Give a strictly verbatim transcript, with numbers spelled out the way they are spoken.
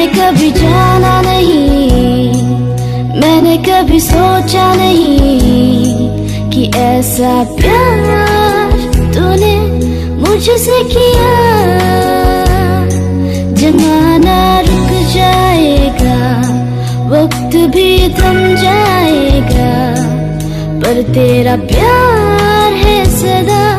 मैंने कभी जाना नहीं, मैंने कभी सोचा नहीं कि ऐसा प्यार तूने मुझसे किया। जमाना रुक जाएगा, वक्त भी थम जाएगा, पर तेरा प्यार है सदा।